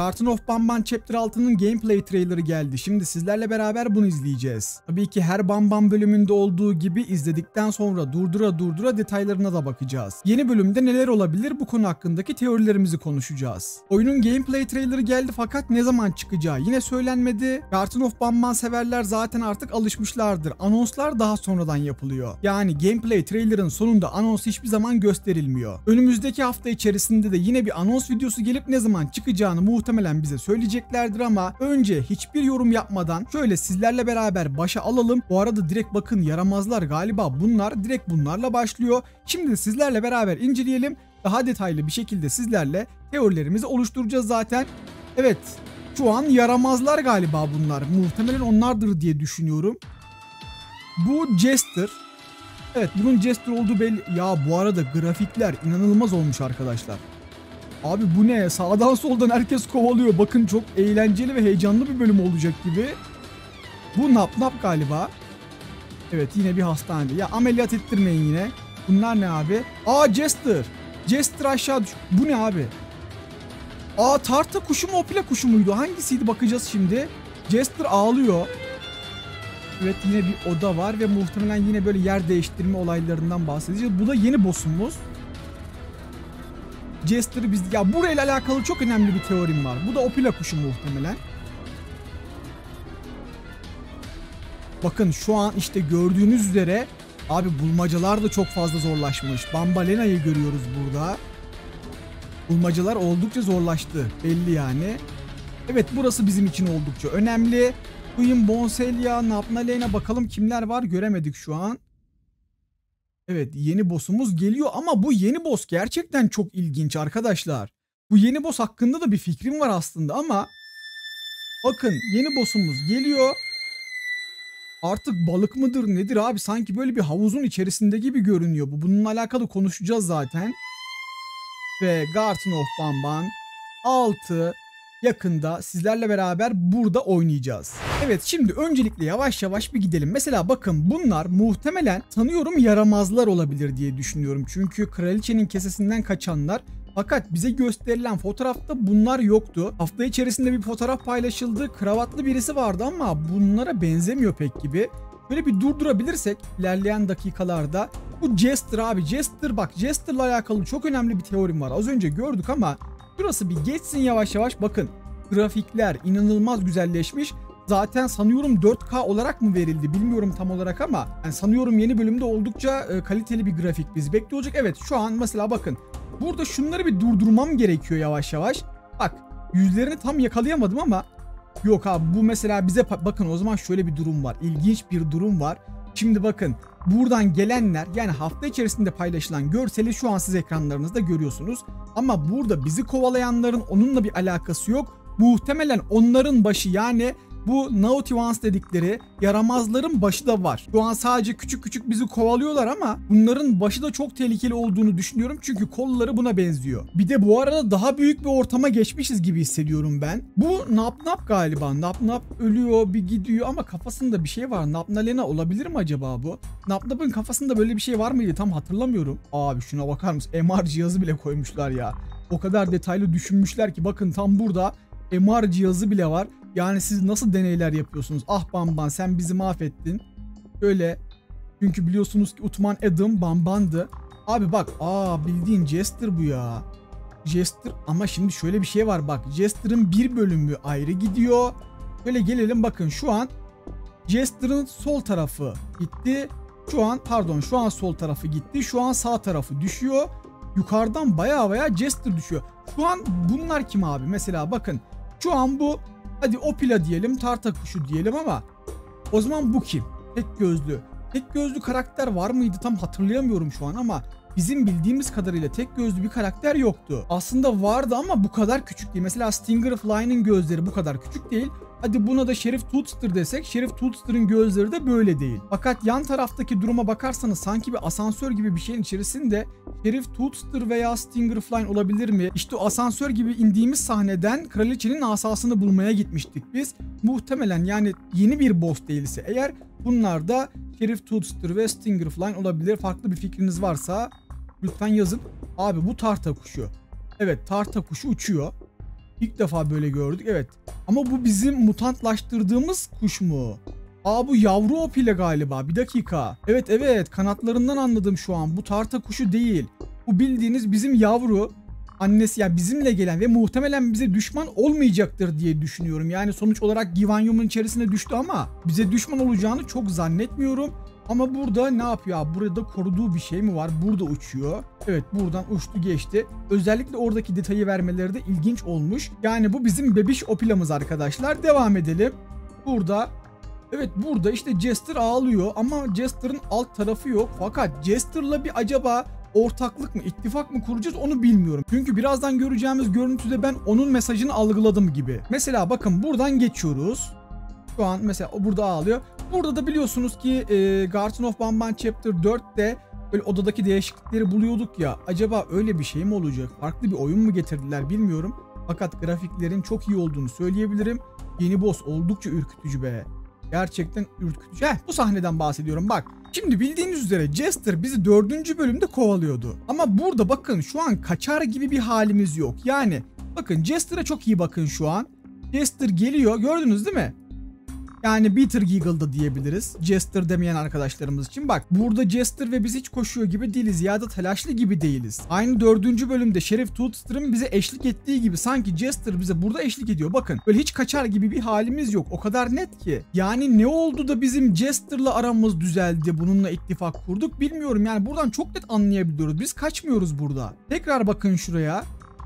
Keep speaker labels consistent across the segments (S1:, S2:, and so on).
S1: Garten of Banban Chapter 6'nın gameplay trailer'ı geldi. Şimdi sizlerle beraber bunu izleyeceğiz. Tabii ki her Banban bölümünde olduğu gibi izledikten sonra durdura detaylarına da bakacağız. Yeni bölümde neler olabilir, bu konu hakkındaki teorilerimizi konuşacağız. Oyunun gameplay trailer'ı geldi fakat ne zaman çıkacağı yine söylenmedi. Garten of Banban severler zaten artık alışmışlardır. Anonslar daha sonradan yapılıyor. Yani gameplay trailer'ın sonunda anons hiçbir zaman gösterilmiyor. Önümüzdeki hafta içerisinde de yine bir anons videosu gelip ne zaman çıkacağını muhtemelen bize söyleyeceklerdir ama önce hiçbir yorum yapmadan şöyle sizlerle beraber başa alalım. Bu arada direkt bakın, yaramazlar galiba bunlar, direkt bunlarla başlıyor. Şimdi sizlerle beraber inceleyelim. Daha detaylı bir şekilde sizlerle teorilerimizi oluşturacağız zaten. Evet, şu an yaramazlar galiba bunlar. Muhtemelen onlardır diye düşünüyorum. Bu Jester. Evet, bunun Jester olduğu belli. Ya bu arada grafikler inanılmaz olmuş arkadaşlar. Abi bu ne? Sağdan soldan herkes kovalıyor. Bakın çok eğlenceli ve heyecanlı bir bölüm olacak gibi. Bu Nap Nap galiba. Evet, yine bir hastanede. Ya ameliyat ettirmeyin yine. Bunlar ne abi? Aa, Jester. Jester aşağı düş. Bu ne abi? Aa, tarta kuşu mu, opila kuşu muydu? Hangisiydi, bakacağız şimdi. Jester ağlıyor. Evet, yine bir oda var ve muhtemelen yine böyle yer değiştirme olaylarından bahsedeceğiz. Bu da yeni boss'umuz. Jester'ı biz... Ya burayla alakalı çok önemli bir teorim var. Bu da opila kuşu muhtemelen. Bakın şu an işte gördüğünüz üzere abi bulmacalar da çok fazla zorlaşmış. Bambalena'yı görüyoruz burada. Bulmacalar oldukça zorlaştı belli yani. Evet, burası bizim için oldukça önemli. Queen Bonselia, Napnalena, bakalım kimler var göremedik şu an. Evet, yeni boss'umuz geliyor ama bu yeni boss gerçekten çok ilginç arkadaşlar. Bu yeni boss hakkında da bir fikrim var aslında ama bakın yeni boss'umuz geliyor. Artık balık mıdır nedir abi, sanki böyle bir havuzun içerisinde gibi görünüyor. Bununla alakalı konuşacağız zaten. Ve Garten of Banban 6 yakında sizlerle beraber burada oynayacağız. Evet, şimdi öncelikle yavaş yavaş bir gidelim. Mesela bakın, bunlar muhtemelen sanıyorum yaramazlar olabilir diye düşünüyorum. Çünkü kraliçenin kesesinden kaçanlar. Fakat bize gösterilen fotoğrafta bunlar yoktu. Hafta içerisinde bir fotoğraf paylaşıldı. Kravatlı birisi vardı ama bunlara benzemiyor pek gibi. Böyle bir durdurabilirsek ilerleyen dakikalarda. Bu Jester abi, Jester, bak Jester'la alakalı çok önemli bir teorim var. Az önce gördük ama burası bir geçsin yavaş yavaş. Bakın, grafikler inanılmaz güzelleşmiş. Zaten sanıyorum 4K olarak mı verildi bilmiyorum tam olarak ama yani sanıyorum yeni bölümde oldukça kaliteli bir grafik bizi bekliyor olacak. Evet, şu an mesela bakın, burada şunları bir durdurmam gerekiyor yavaş yavaş. Bak, yüzlerini tam yakalayamadım ama yok abi, bu mesela bize bakın, o zaman şöyle bir durum var. İlginç bir durum var. Şimdi bakın, buradan gelenler, yani hafta içerisinde paylaşılan görseli şu an siz ekranlarınızda görüyorsunuz. Ama burada bizi kovalayanların onunla bir alakası yok. Muhtemelen onların başı, yani bu Naughty Ones dedikleri yaramazların başı da var. Şu an sadece küçük küçük bizi kovalıyorlar ama bunların başı da çok tehlikeli olduğunu düşünüyorum. Çünkü kolları buna benziyor. Bir de bu arada daha büyük bir ortama geçmişiz gibi hissediyorum ben. Bu Nap Nap galiba. Nap Nap ölüyor, bir gidiyor ama kafasında bir şey var. Napnalena olabilir mi acaba bu? Nap Nap'ın kafasında böyle bir şey var mıydı? Tam hatırlamıyorum. Abi şuna bakar mısın? MR cihazı bile koymuşlar ya. O kadar detaylı düşünmüşler ki bakın, tam burada MR cihazı bile var. Yani siz nasıl deneyler yapıyorsunuz? Ah Banban, sen bizi mahvettin. Öyle. Çünkü biliyorsunuz ki Utman Adam Banban'dı. Abi bak, bildiğin Jester bu ya. Jester, ama şimdi şöyle bir şey var bak. Jester'ın bir bölümü ayrı gidiyor. Böyle gelelim, bakın şu an Jester'ın sol tarafı gitti. Şu an sol tarafı gitti. Şu an sağ tarafı düşüyor. Yukarıdan baya Jester düşüyor. Şu an bunlar kim abi? Mesela bakın. Şu an bu, hadi opila diyelim, tarta kuşu diyelim ama o zaman bu kim? Tek gözlü. Tek gözlü karakter var mıydı tam hatırlayamıyorum şu an ama bizim bildiğimiz kadarıyla tek gözlü bir karakter yoktu. Aslında vardı ama bu kadar küçük değil. Mesela Stinger Fly'nin gözleri bu kadar küçük değil. Hadi buna da Sheriff Toadster desek, Sheriff Toadster'ın gözleri de böyle değil. Fakat yan taraftaki duruma bakarsanız sanki bir asansör gibi bir şeyin içerisinde Sheriff Toadster veya Stinger Fly olabilir mi? İşte o asansör gibi indiğimiz sahneden kraliçenin asasını bulmaya gitmiştik biz. Muhtemelen, yani yeni bir boss değilse eğer, bunlar da Sheriff Toadster ve Stinger Fly olabilir. Farklı bir fikriniz varsa lütfen yazın. Abi bu tarta kuşu. Evet, tarta kuşu uçuyor. İlk defa böyle gördük. Evet. Ama bu bizim mutantlaştırdığımız kuş mu? Aa, bu yavru opile galiba. Bir dakika. Evet evet, kanatlarından anladım şu an. Bu tarta kuşu değil. Bu bildiğiniz bizim yavru. Annesi, ya bizimle gelen ve muhtemelen bize düşman olmayacaktır diye düşünüyorum. Yani sonuç olarak Givanyum'un içerisine düştü ama bize düşman olacağını çok zannetmiyorum. Ama burada ne yapıyor abi? Burada koruduğu bir şey mi var? Burada uçuyor. Evet, buradan uçtu geçti. Özellikle oradaki detayı vermeleri de ilginç olmuş. Yani bu bizim bebiş opilamız arkadaşlar. Devam edelim. Burada, evet, burada işte Jester ağlıyor ama Jester'ın alt tarafı yok. Fakat Jester'la bir acaba ortaklık mı, ittifak mı kuracağız onu bilmiyorum. Çünkü birazdan göreceğimiz görüntüde ben onun mesajını algıladım gibi. Mesela bakın buradan geçiyoruz. Şu an mesela o burada ağlıyor. Burada da biliyorsunuz ki Garden of Banban Chapter 4'te böyle odadaki değişiklikleri buluyorduk ya. Acaba öyle bir şey mi olacak? Farklı bir oyun mu getirdiler bilmiyorum. Fakat grafiklerin çok iyi olduğunu söyleyebilirim. Yeni boss oldukça ürkütücü be. Gerçekten ürkütücü. Bu sahneden bahsediyorum bak. Şimdi bildiğiniz üzere Jester bizi 4. bölümde kovalıyordu. Ama burada bakın şu an kaçar gibi bir halimiz yok. Yani bakın Jester'a çok iyi bakın şu an. Jester geliyor, gördünüz değil mi? Yani Bitter Giggle'da diyebiliriz. Jester demeyen arkadaşlarımız için. Bak burada Jester ve biz hiç koşuyor gibi değiliz ya da telaşlı gibi değiliz. Aynı 4. bölümde Sheriff Toadster'ın bize eşlik ettiği gibi sanki Jester bize burada eşlik ediyor. Bakın böyle hiç kaçar gibi bir halimiz yok. O kadar net ki. Yani ne oldu da bizim Jester'la aramız düzeldi, bununla ittifak kurduk bilmiyorum. Yani buradan çok net anlayabiliyoruz. Biz kaçmıyoruz burada. Tekrar bakın şuraya.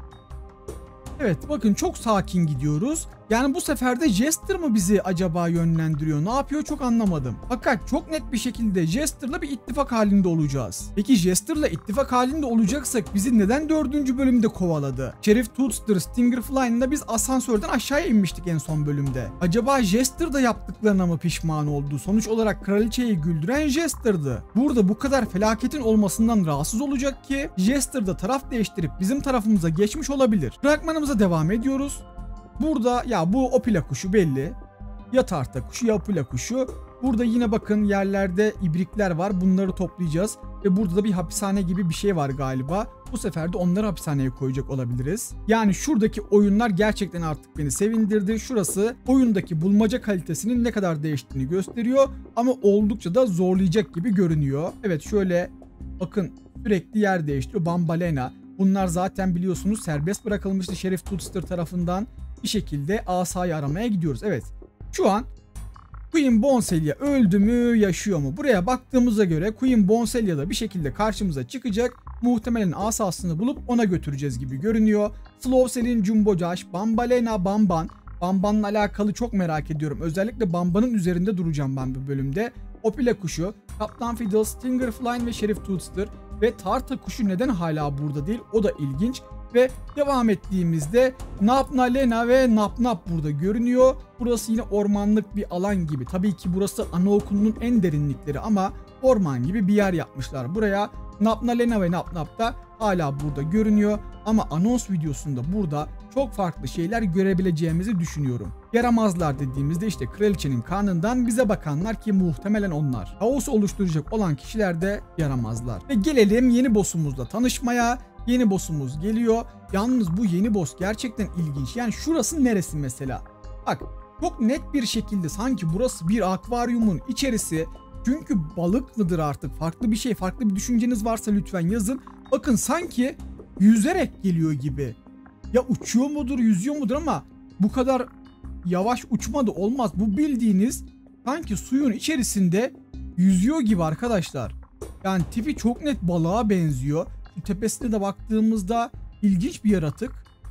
S1: Evet bakın çok sakin gidiyoruz. Yani bu sefer de Jester mı bizi acaba yönlendiriyor? Ne yapıyor çok anlamadım. Fakat çok net bir şekilde Jester'la bir ittifak halinde olacağız. Peki Jester'la ittifak halinde olacaksak bizi neden 4. bölümde kovaladı? Sheriff Toadster, Stinger Fly'la biz asansörden aşağıya inmiştik en son bölümde. Acaba Jester da yaptıklarına mı pişman oldu? Sonuç olarak kraliçeyi güldüren Jester'dı. Burada bu kadar felaketin olmasından rahatsız olacak ki Jester da taraf değiştirip bizim tarafımıza geçmiş olabilir. Fragmanımıza devam ediyoruz. Burada ya bu opila kuşu belli. Ya tarta kuşu ya opila kuşu. Burada yine bakın yerlerde ibrikler var. Bunları toplayacağız. Ve burada da bir hapishane gibi bir şey var galiba. Bu sefer de onları hapishaneye koyacak olabiliriz. Yani şuradaki oyunlar gerçekten artık beni sevindirdi. Şurası oyundaki bulmaca kalitesinin ne kadar değiştiğini gösteriyor. Ama oldukça da zorlayacak gibi görünüyor. Evet şöyle bakın sürekli yer değiştiriyor. Bambalena. Bunlar zaten biliyorsunuz serbest bırakılmıştı Sheriff Toadster tarafından. Bir şekilde asayı aramaya gidiyoruz. Evet. Şu an Queen Bonselia öldü mü, yaşıyor mu? Buraya baktığımıza göre Queen Bonselia da bir şekilde karşımıza çıkacak. Muhtemelen asasını bulup ona götüreceğiz gibi görünüyor. Slowsel'in Jumbo Josh, Bambalena Bamban. Bamban'la alakalı çok merak ediyorum. Özellikle Bamban'ın üzerinde duracağım ben bu bölümde. Opila kuşu, Kaptan Fiddle, Stinger Fly ve Sheriff Toadster ve Tarta kuşu neden hala burada değil? O da ilginç. Ve devam ettiğimizde Napna Lena ve Nap Nap burada görünüyor. Burası yine ormanlık bir alan gibi. Tabii ki burası anaokulunun en derinlikleri ama orman gibi bir yer yapmışlar buraya. Napna Lena ve Nap Nap da hala burada görünüyor. Ama anons videosunda burada çok farklı şeyler görebileceğimizi düşünüyorum. Yaramazlar dediğimizde işte kraliçenin karnından bize bakanlar ki muhtemelen onlar. Kaos oluşturacak olan kişiler de yaramazlar. Ve gelelim yeni boss'umuzla tanışmaya. Yeni boss'umuz geliyor. Yalnız bu yeni boss gerçekten ilginç. Yani şurası neresi mesela? Bak çok net bir şekilde sanki burası bir akvaryumun içerisi. Çünkü balık mıdır artık? Farklı bir şey, farklı bir düşünceniz varsa lütfen yazın. Bakın sanki yüzerek geliyor gibi. Ya uçuyor mudur, yüzüyor mudur ama bu kadar yavaş uçma da olmaz. Bu bildiğiniz sanki suyun içerisinde yüzüyor gibi arkadaşlar. Yani tipi çok net balığa benziyor. Tepesine de baktığımızda ilginç bir yaratık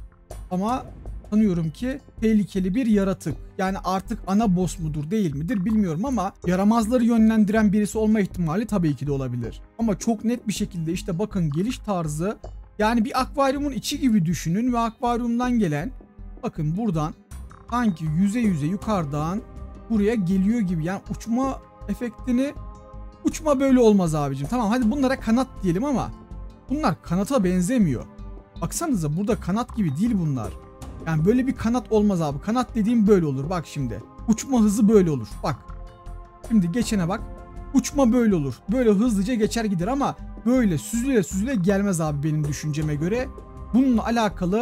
S1: ama sanıyorum ki tehlikeli bir yaratık. Yani artık ana boss mudur değil midir bilmiyorum ama yaramazları yönlendiren birisi olma ihtimali tabii ki de olabilir. Ama çok net bir şekilde işte bakın geliş tarzı, yani bir akvaryumun içi gibi düşünün ve akvaryumdan gelen bakın buradan sanki yüze yukarıdan buraya geliyor gibi. Yani uçma efektini, uçma böyle olmaz abicim. Tamam hadi bunlara kanat diyelim ama bunlar kanata benzemiyor. Baksanıza burada kanat gibi değil bunlar. Yani böyle bir kanat olmaz abi. Kanat dediğim böyle olur. Bak şimdi. Uçma hızı böyle olur. Bak. Şimdi geçene bak. Uçma böyle olur. Böyle hızlıca geçer gider ama böyle süzüle gelmez abi benim düşünceme göre. Bununla alakalı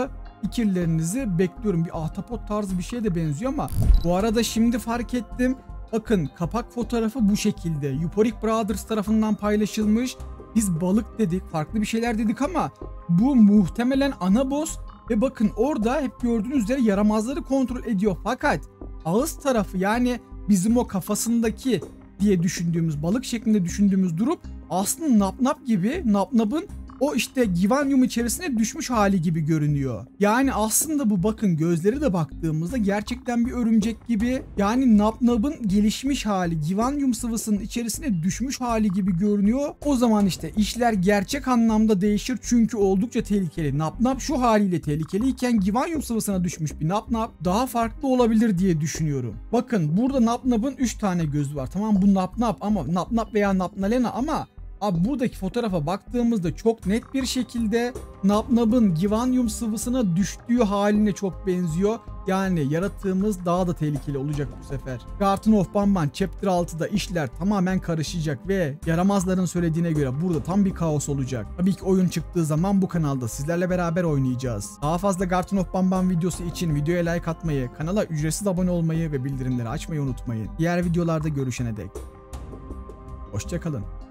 S1: fikirlerinizi bekliyorum. Bir ahtapot tarzı bir şeye de benziyor ama bu arada şimdi fark ettim. Bakın kapak fotoğrafı bu şekilde. Euphoric Brothers tarafından paylaşılmış. Biz balık dedik, farklı bir şeyler dedik ama bu muhtemelen ana boss ve bakın orada hep gördüğünüz üzere yaramazları kontrol ediyor. Fakat ağız tarafı, yani bizim o kafasındaki diye düşündüğümüz, balık şeklinde düşündüğümüz durum aslında Nap Nap gibi, Nap Nap'ın o işte Givanium içerisine düşmüş hali gibi görünüyor. Yani aslında bu, bakın gözleri de baktığımızda gerçekten bir örümcek gibi. Yani Nap Nap'ın gelişmiş hali, Givanium sıvısının içerisine düşmüş hali gibi görünüyor. O zaman işte işler gerçek anlamda değişir çünkü oldukça tehlikeli. Nap Nap şu haliyle tehlikeliyken Givanium sıvısına düşmüş bir Nap Nap daha farklı olabilir diye düşünüyorum. Bakın burada Nap Nap'ın 3 tane gözü var. Tamam, bu Nap Nap ama Nap Nap veya Napnalena ama abi buradaki fotoğrafa baktığımızda çok net bir şekilde Nap Nap'ın Givanium sıvısına düştüğü haline çok benziyor. Yani yaratığımız daha da tehlikeli olacak bu sefer. Garten of Banban Chapter 6'da işler tamamen karışacak ve yaramazların söylediğine göre burada tam bir kaos olacak. Tabii ki oyun çıktığı zaman bu kanalda sizlerle beraber oynayacağız. Daha fazla Garten of Banban videosu için videoya like atmayı, kanala ücretsiz abone olmayı ve bildirimleri açmayı unutmayın. Diğer videolarda görüşene dek hoşça kalın.